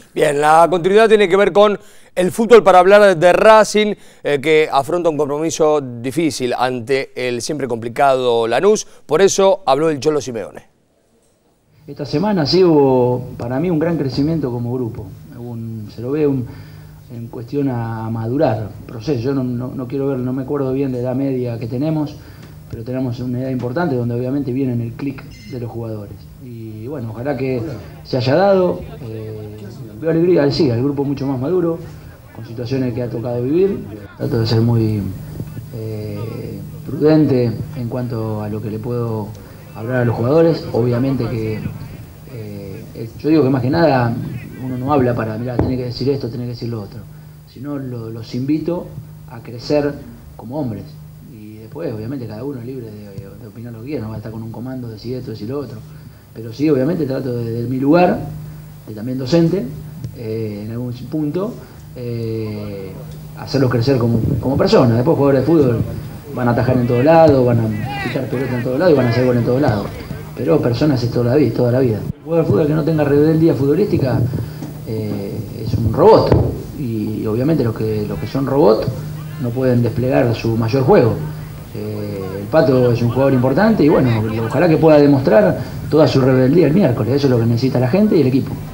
Bien, la continuidad tiene que ver con el fútbol para hablar de Racing, que afronta un compromiso difícil ante el siempre complicado Lanús. Por eso habló el Cholo Simeone. Esta semana sí hubo para mí un gran crecimiento como grupo. Se lo ve en cuestión a madurar, proceso. Yo no quiero ver, no me acuerdo bien de la media que tenemos, pero tenemos una edad importante donde obviamente viene en el clic de los jugadores. Y bueno, ojalá que se haya dado. Veo alegría, sí, al grupo mucho más maduro, con situaciones que ha tocado vivir. Trato de ser muy prudente en cuanto a lo que le puedo hablar a los jugadores. Obviamente que yo digo que más que nada uno no habla para, mirá, tenés que decir esto, tenés que decir lo otro, sino los invito a crecer como hombres. Y después, obviamente, cada uno es libre de opinar lo que quiera, no va a estar con un comando, decir esto, decir lo otro. Pero sí, obviamente, trato de mi lugar, de también docente, en algún punto, hacerlos crecer como personas. Después, jugadores de fútbol van a atajar en todos lados, van a quitar pelota en todos lados y van a hacer gol en todos lados. Pero personas es toda la vida. Un jugador de fútbol que no tenga rebeldía futbolística es un robot. Y obviamente los que son robots no pueden desplegar su mayor juego. El Pato es un jugador importante y bueno, ojalá que pueda demostrar toda su rebeldía el miércoles. Eso es lo que necesita la gente y el equipo.